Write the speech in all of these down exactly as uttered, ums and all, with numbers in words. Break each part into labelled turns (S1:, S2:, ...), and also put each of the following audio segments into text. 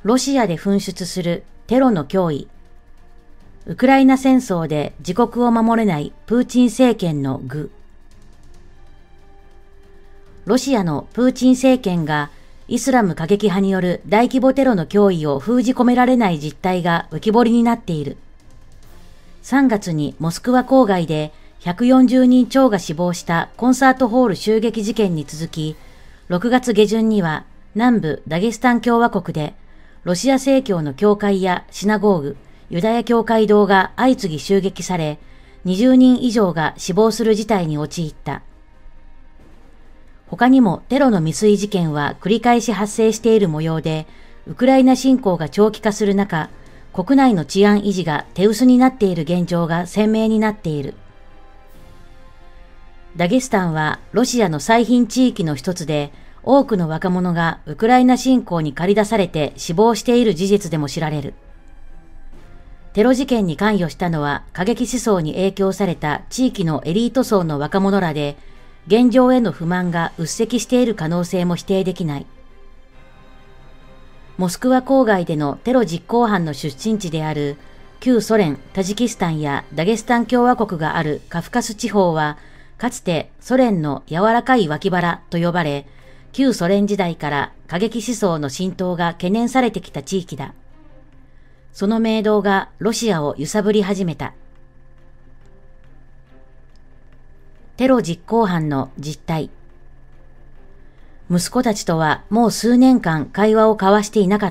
S1: ロシアで噴出するテロの脅威。ウクライナ戦争で自国を守れないプーチン政権の愚。ロシアのプーチン政権がイスラム過激派による大規模テロの脅威を封じ込められない実態が浮き彫りになっている。さんがつにモスクワ郊外でひゃくよんじゅうにん超が死亡したコンサートホール襲撃事件に続き、ろくがつげじゅんには南部ダゲスタン共和国でロシア正教の教会やシナゴーグ、ユダヤ教会堂が相次ぎ襲撃され、にじゅうにん以上が死亡する事態に陥った。他にもテロの未遂事件は繰り返し発生している模様で、ウクライナ侵攻が長期化する中、国内の治安維持が手薄になっている現状が鮮明になっている。ダゲスタンはロシアの最貧地域の一つで、多くの若者がウクライナ侵攻に駆り出されて死亡している事実でも知られる。テロ事件に関与したのは過激思想に影響された地域のエリート層の若者らで、現状への不満が鬱積している可能性も否定できない。モスクワ郊外でのテロ実行犯の出身地である旧ソ連、タジキスタンやダゲスタン共和国があるカフカス地方は、かつてソ連の柔らかい脇腹と呼ばれ、旧ソ連時代から過激思想の浸透が懸念されてきた地域だ。その明動がロシアを揺さぶり始めた。テロ実行犯の実態。息子たちとはもう数年間会話を交わしていなかった。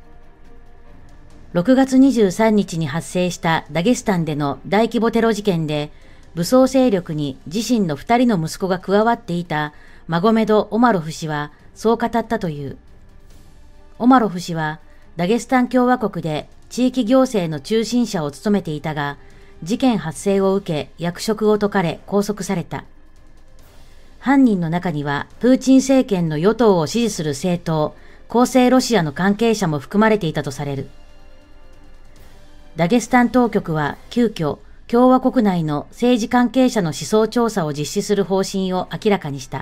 S1: ろくがつにじゅうさんにちに発生したダゲスタンでの大規模テロ事件で、武装勢力に自身の二人の息子が加わっていたマゴメド・オマロフ氏はそう語ったという。オマロフ氏はダゲスタン共和国で地域行政の中心者を務めていたが、事件発生を受け役職を解かれ拘束された。犯人の中にはプーチン政権の与党を支持する政党、公正ロシアの関係者も含まれていたとされる。ダゲスタン当局は急遽共和国内の政治関係者の思想調査を実施する方針を明らかにした。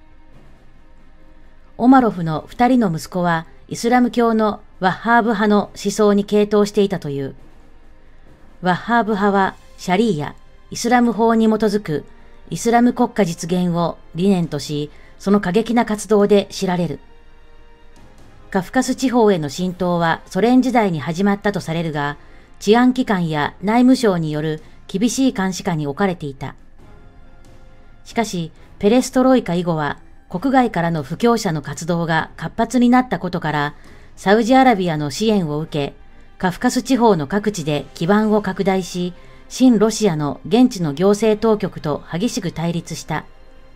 S1: オマロフの二人の息子はイスラム教のワッハーブ派の思想に傾倒していたという。ワッハーブ派はシャリーヤ、イスラム法に基づくイスラム国家実現を理念とし、その過激な活動で知られる。カフカス地方への浸透はソ連時代に始まったとされるが、治安機関や内務省による厳しい監視下に置かれていた。しかし、ペレストロイカ以後は国外からの布教者の活動が活発になったことから、サウジアラビアの支援を受け、カフカス地方の各地で基盤を拡大し、親ロシアの現地の行政当局と激しく対立した。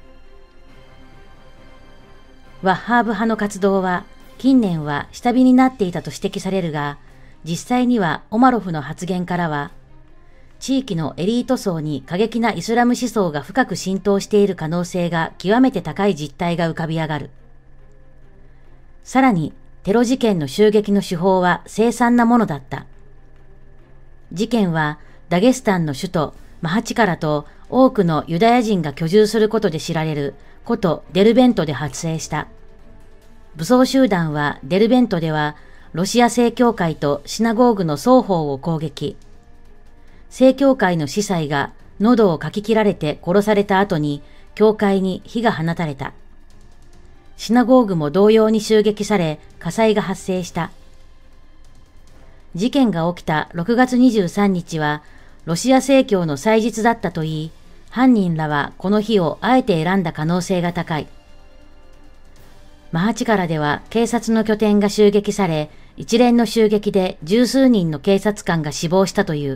S1: ワッハーブ派の活動は近年は下火になっていたと指摘されるが、実際にはオマロフの発言からは、地域のエリート層に過激なイスラム思想が深く浸透している可能性が極めて高い実態が浮かび上がる。さらに、テロ事件の襲撃の手法は凄惨なものだった。事件はダゲスタンの首都マハチカラと多くのユダヤ人が居住することで知られる古都デルベントで発生した。武装集団はデルベントではロシア正教会とシナゴーグの双方を攻撃。正教会の司祭が喉をかき切られて殺された後に教会に火が放たれた。シナゴーグも同様に襲撃され火災が発生した。事件が起きたろくがつにじゅうさんにちはロシア正教の祭日だったといい、犯人らはこの日をあえて選んだ可能性が高い。マハチカラでは警察の拠点が襲撃され、一連の襲撃で十数人の警察官が死亡したという。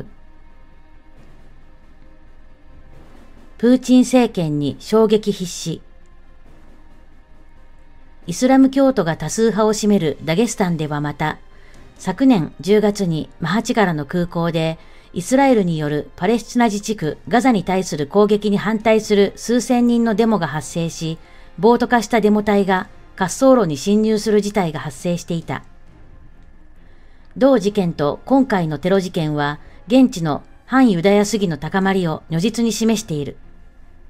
S1: プーチン政権に衝撃必至。イスラム教徒が多数派を占めるダゲスタンではまた、昨年じゅうがつにマハチカラの空港でイスラエルによるパレスチナ自治区ガザに対する攻撃に反対する数千人のデモが発生し、暴徒化したデモ隊が滑走路に侵入する事態が発生していた。同事件と今回のテロ事件は現地の反ユダヤ主義の高まりを如実に示している。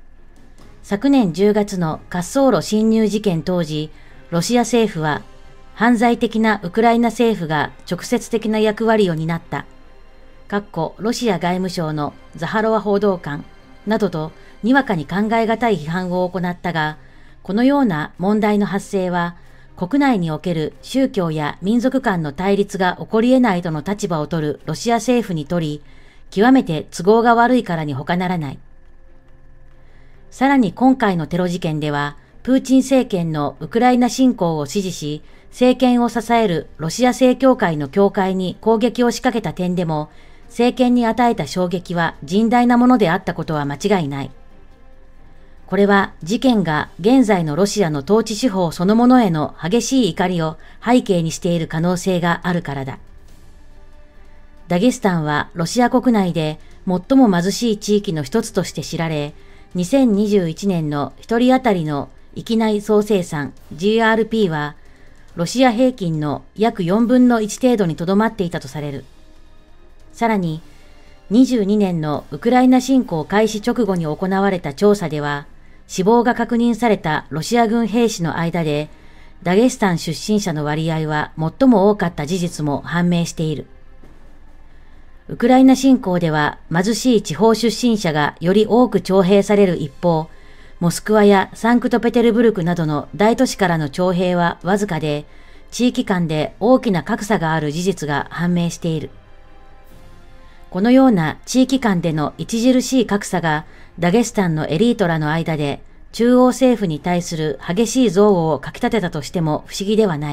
S1: 昨年じゅうがつの滑走路侵入事件当時、ロシア政府は犯罪的なウクライナ政府が直接的な役割を担った。かっこロシア外務省のザハロワ報道官などとにわかに考え難い批判を行ったが、このような問題の発生は国内における宗教や民族間の対立が起こり得ないとの立場を取るロシア政府にとり、極めて都合が悪いからに他ならない。さらに今回のテロ事件では、プーチン政権のウクライナ侵攻を支持し、政権を支えるロシア正教会の教会に攻撃を仕掛けた点でも、政権に与えた衝撃は甚大なものであったことは間違いない。これは事件が現在のロシアの統治手法そのものへの激しい怒りを背景にしている可能性があるからだ。ダゲスタンはロシア国内で最も貧しい地域の一つとして知られ、にせんにじゅういちねんの一人当たりの域内総生産 ジーアールピー はロシア平均の約よんぶんのいち程度にとどまっていたとされる。さらに、にじゅうにねんのウクライナ侵攻開始直後に行われた調査では、死亡が確認されたロシア軍兵士の間で、ダゲスタン出身者の割合は最も多かった事実も判明している。ウクライナ侵攻では貧しい地方出身者がより多く徴兵される一方、モスクワやサンクトペテルブルクなどの大都市からの徴兵はわずかで、地域間で大きな格差がある事実が判明している。このような地域間での著しい格差がダゲスタンのエリートらの間で中央政府に対する激しい憎悪をかき立てたとしても不思議ではない。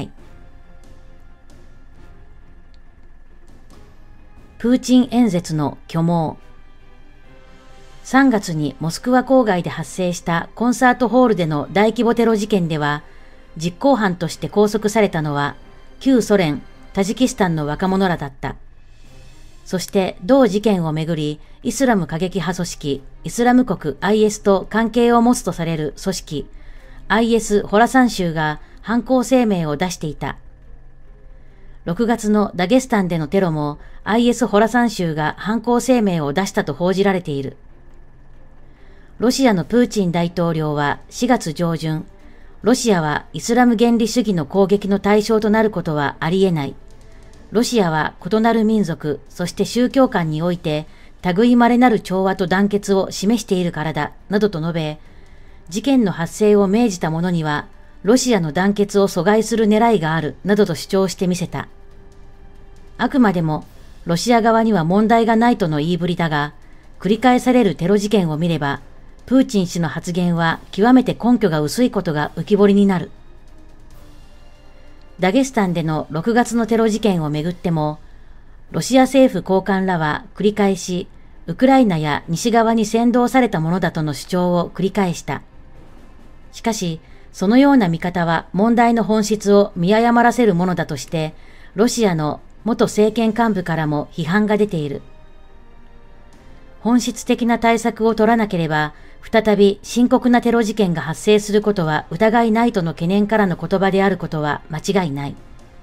S1: プーチン演説の虚妄。さんがつにモスクワ郊外で発生したコンサートホールでの大規模テロ事件では、実行犯として拘束されたのは旧ソ連、タジキスタンの若者らだった。そして同事件をめぐり、イスラム過激派組織、イスラム国 アイエス と関係を持つとされる組織、アイエス ホラサン州が犯行声明を出していた。ろくがつのダゲスタンでのテロも アイエス ホラサン州が犯行声明を出したと報じられている。ロシアのプーチン大統領はしがつ上旬、ロシアはイスラム原理主義の攻撃の対象となることはありえない。ロシアは異なる民族、そして宗教間において、類稀なる調和と団結を示しているからだ、などと述べ、事件の発生を命じた者には、ロシアの団結を阻害する狙いがある、などと主張してみせた。あくまでも、ロシア側には問題がないとの言いぶりだが、繰り返されるテロ事件を見れば、プーチン氏の発言は極めて根拠が薄いことが浮き彫りになる。ダゲスタンでのろくがつのテロ事件をめぐっても、ロシア政府高官らは繰り返し、ウクライナや西側に扇動されたものだとの主張を繰り返した。しかし、そのような見方は問題の本質を見誤らせるものだとして、ロシアの元政権幹部からも批判が出ている。本質的な対策を取らなければ、再び深刻なテロ事件が発生することは疑いないとの懸念からの言葉であることは間違いない。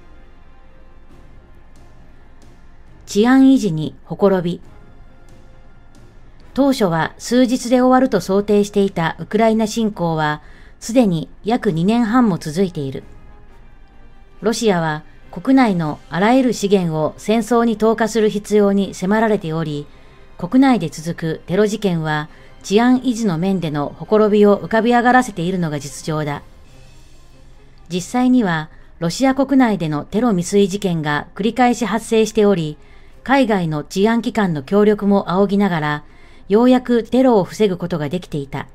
S1: 治安維持にほころび。当初は数日で終わると想定していたウクライナ侵攻は、すでに約にねんはんも続いている。ロシアは国内のあらゆる資源を戦争に投下する必要に迫られており、国内で続くテロ事件は治安維持の面でのほころびを浮かび上がらせているのが実情だ。実際にはロシア国内でのテロ未遂事件が繰り返し発生しており、海外の治安機関の協力も仰ぎながら、ようやくテロを防ぐことができていた。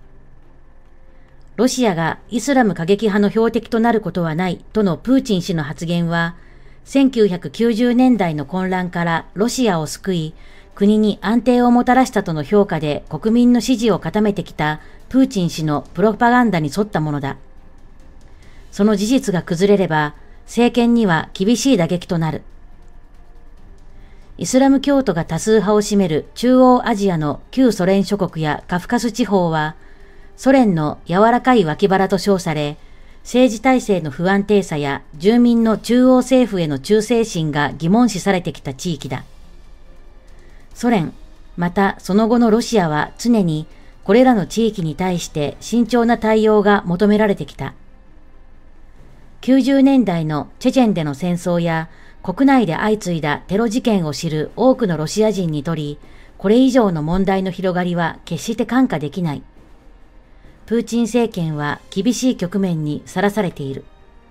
S1: ロシアがイスラム過激派の標的となることはないとのプーチン氏の発言は、せんきゅうひゃくきゅうじゅうねんだいの混乱からロシアを救い、国に安定をもたらしたとの評価で国民の支持を固めてきたプーチン氏のプロパガンダに沿ったものだ。その事実が崩れれば、政権には厳しい打撃となる。イスラム教徒が多数派を占める中央アジアの旧ソ連諸国やカフカス地方は、ソ連の柔らかい脇腹と称され、政治体制の不安定さや住民の中央政府への忠誠心が疑問視されてきた地域だ。ソ連、またその後のロシアは常にこれらの地域に対して慎重な対応が求められてきた。 きゅうじゅうねんだいのチェチェンでの戦争や国内で相次いだテロ事件を知る多くのロシア人にとり、これ以上の問題の広がりは決して看過できない。プーチン政権は厳しい局面にさらされている。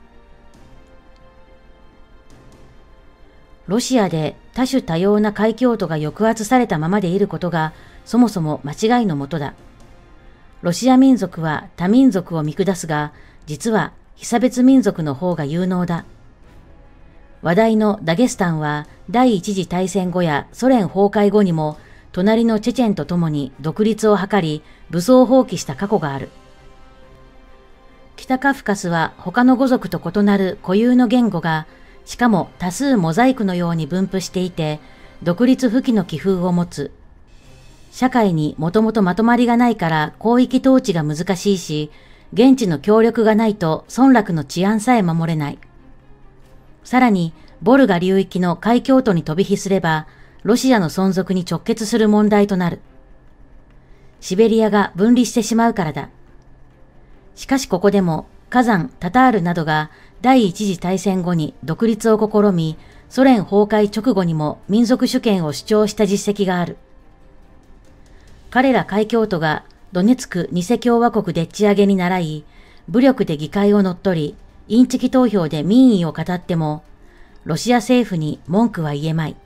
S1: ロシアで多種多様な海峡都が抑圧されたままでいることがそもそも間違いのもとだ。ロシア民族は他民族を見下すが、実は被差別民族の方が有能だ。話題のダゲスタンは第一次大戦後やソ連崩壊後にも隣のチェチェンと共に独立を図り武装蜂起した過去がある。北カフカスは他の語族と異なる固有の言語がしかも多数モザイクのように分布していて、独立不起の気風を持つ。社会にもともとまとまりがないから広域統治が難しいし、現地の協力がないと村落の治安さえ守れない。さらに、ボルガ流域の海峡都に飛び火すれば、ロシアの存続に直結する問題となる。シベリアが分離してしまうからだ。しかしここでも、カザン、タタールなどが第一次大戦後に独立を試み、ソ連崩壊直後にも民族主権を主張した実績がある。彼ら海峡都がドネツク偽共和国でっち上げに倣い、武力で議会を乗っ取り、インチキ投票で民意を語っても、ロシア政府に文句は言えまい。